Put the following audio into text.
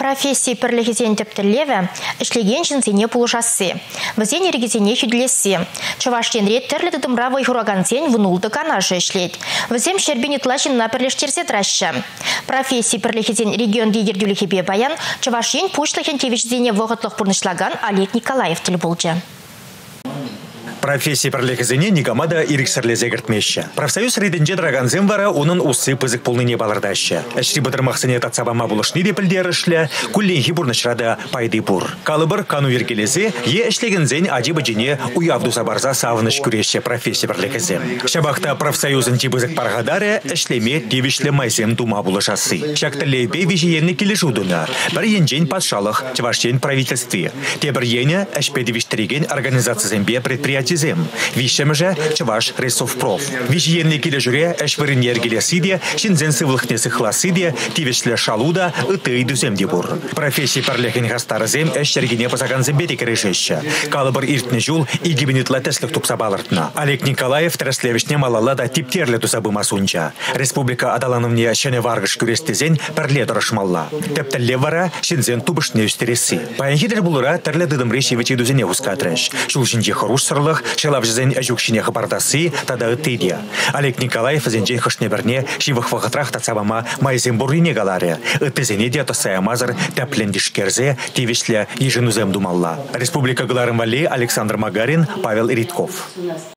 Профессии перлехизен тептелеве, ишлеген жинзене пулушасы. Вазен ерегизене хюдлесе. Чаваштен ред терлі дымравой хураганзен внулды канажы ишлет. Вазем шербенет лашин на перлештерзе траща. Профессии перлехизен регион дигердюлихебе баян, чаваштен пушлахен тевичзене воготлых пурнышлаган Олег Николаев телебулджа. Профессии перлехизене никамада ириксерлезе гертмеща. Профсоюз реденже драганзен вара унын усы пызык полныне балардаща. Эшри бытырмахсыне татсабама булышны депілдер ішлі, күлленхи бурнышрада пайды бур. Калыбыр кану вергелезе, е эшлегензен адибы жіне уявдуса барза савыныш күреща профессии перлехизен. Шабақта профсоюзын тибызык паргадаре эшлеме тевишле майсем тума булышасы. Шактылейбе вижиенне келешудуна. Бір енжен патшалық, чаваштен правительстве. Тебір ене эшпедевиштереген организациязембе предприятие Вишем же Чаваш Ресовпроф. Вишьенный килежуре эшвыринер гелесиде, шинзен сывлыхне сыхласиде, тивешле шалуда, и дуземдибур. Профессии парлехен гастаразем эшчергине позаганзем бетик решеща. Калыбыр иртне жул и гибенитла теслых тупсабалартна. Олег Николаев траслевишне малалада типтерле тусабы масунча. Республика адалановне шене варгыш күрестезен перле дорашмалла. Тептелле вара шинзен тубышне үстереси. Паянхидер булыра терле дыдым решевичи дузене ускатреш. Шулшинче хоруш сырлых, Шелавжзен ажукшине хабардасы тада ыттыйдия. Олег Николаев зенжен хышнеберне шивых вахатрах тацабама майзен бурине галаре. Ыттызене де тосая мазыр тәплендишкерзе тивишле еженузем думалла. Республика Галарым Вали, Александр Магарин, Павел Ритков.